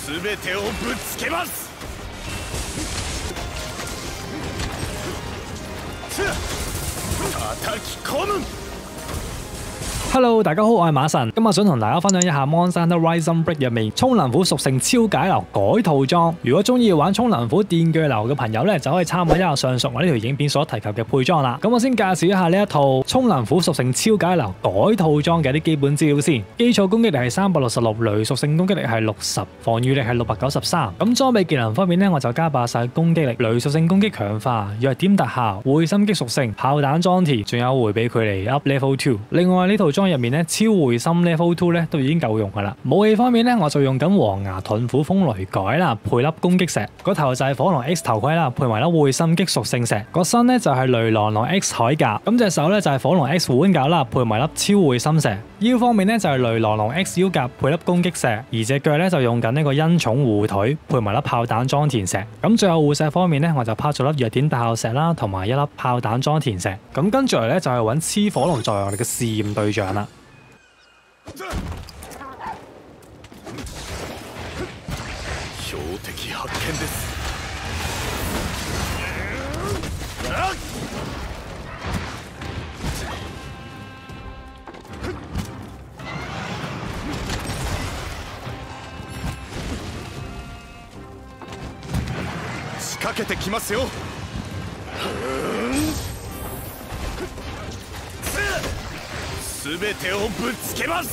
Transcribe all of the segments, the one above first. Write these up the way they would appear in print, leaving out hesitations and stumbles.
全てをぶつけます。叩き込む。 Hello， 大家好，我係馬神，今日想同大家分享一下 Monster Hunter Rise Break 入面沖能斧屬性超解流改套裝。如果中意玩沖能斧電鋸流嘅朋友咧，就可以參考一下上述我呢條影片所提及嘅配裝啦。咁我先介紹一下呢一套沖能斧屬性超解流改套裝嘅一啲基本資料先。基礎攻擊力係366，雷屬性攻擊力係60，防禦力係693。咁裝備技能方面咧，我就加爆晒攻擊力、雷屬性攻擊強化、弱點特效、會心擊屬性、炮彈裝填，仲有回避距離 up level 2。另外呢套裝入面咧，超會心 level 2咧都已經夠用噶啦。武器方面咧，我就用緊黃牙盾斧風雷改啦，配粒攻擊石。個頭就係火龍 X 頭盔啦，配埋粒會心擊屬性石。個身咧就係雷狼狼 X 鎧甲，咁隻手咧就係火龍 X 腕甲啦，配埋粒超會心石。腰方面咧就係雷狼狼 X 腰甲，配粒攻擊石。而隻腳咧就用緊呢個恩寵護腿，配埋粒炮彈裝填石。咁最後護石方面咧，我就拋咗粒弱點特效石啦，同埋一粒炮彈裝填石。咁跟住嚟咧就係揾黐火龍作為我哋嘅試驗對象啦。 標的発見です。仕掛けてきますよ。全てをぶつけます。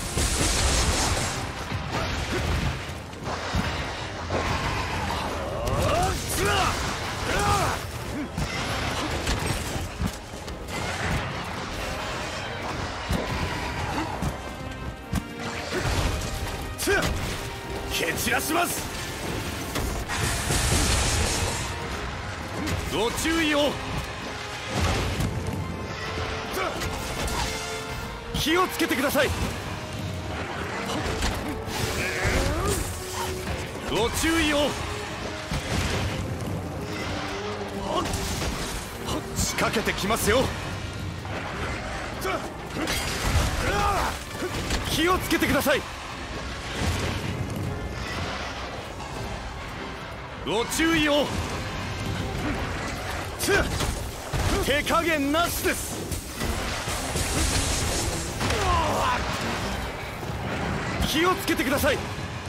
蹴散らします。ご注意を。気をつけてください。ご注意を。仕掛けてきますよ。気をつけてください。ご注意を。手加減なしです。気をつけてください。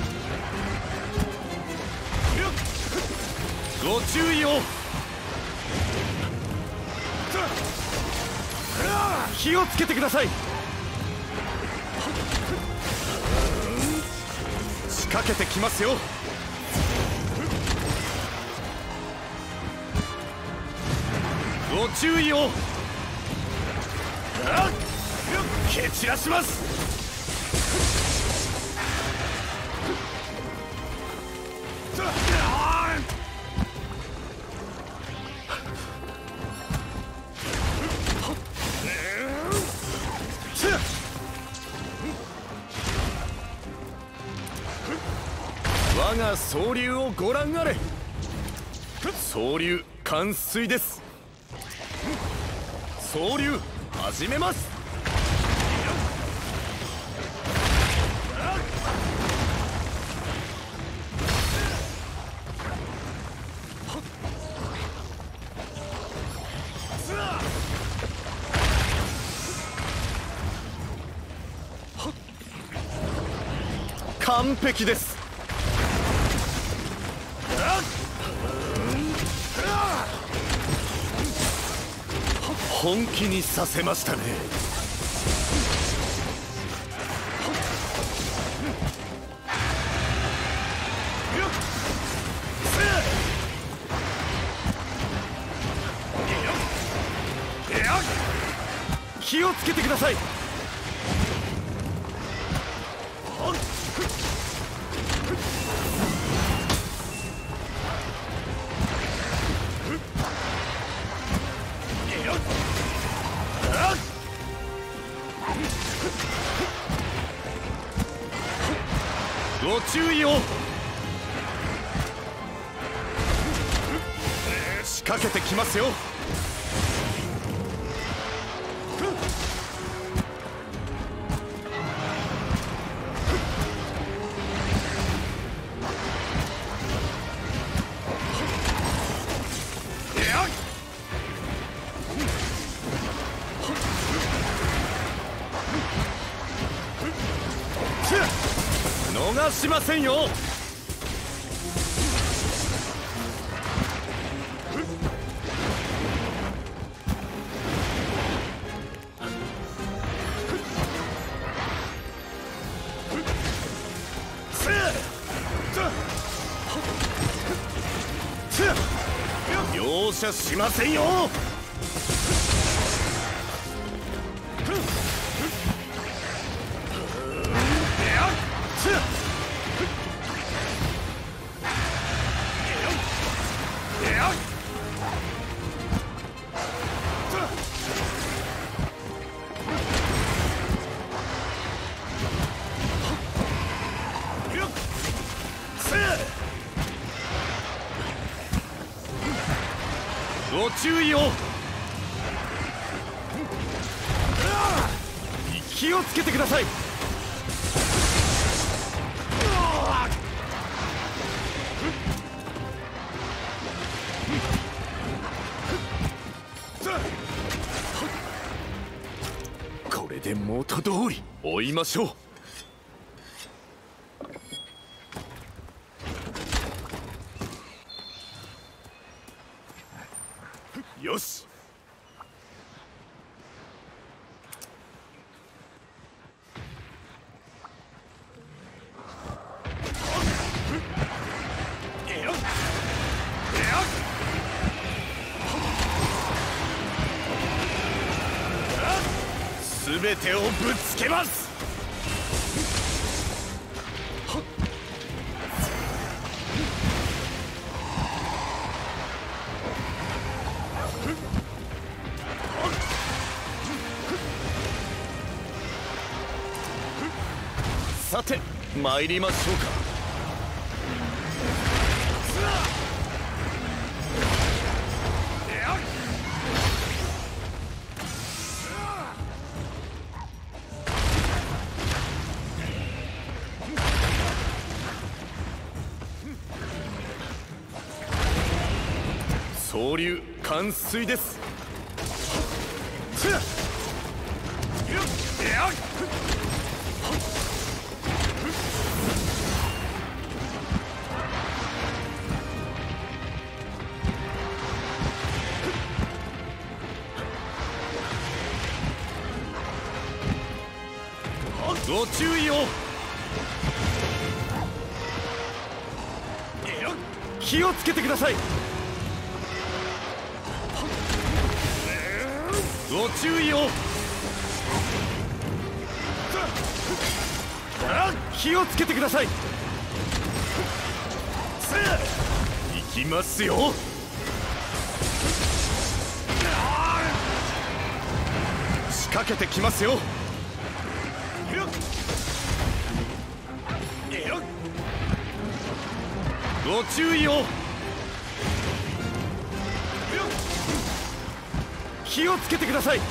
ご注意を。気をつけてください。仕掛けてきますよ。ご注意を。蹴散らします。我が総流をご覧あれ。総流完遂です。総流始めます。完璧です。本気にさせましたね。気をつけてください。ご注意を。仕掛けてきますよ。 逃しませんよ。容赦しませんよ。ご注意を。気をつけてください。これで元通り追いましょう。よし。すべてをぶつけます。さて参りましょうか。総流完遂です。ご注意を。気をつけてください。ご注意を。気をつけてください。行きますよ。仕掛けてきますよ。ご注意を。気をつけてください。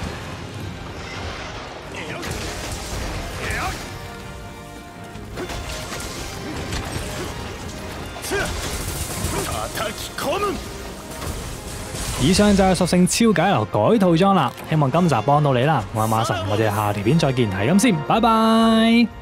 叩き込む。 以上就係屬性超解流改套裝啦，希望今集幫到你啦。我係馬神，我哋下條片再見，係咁先，拜拜。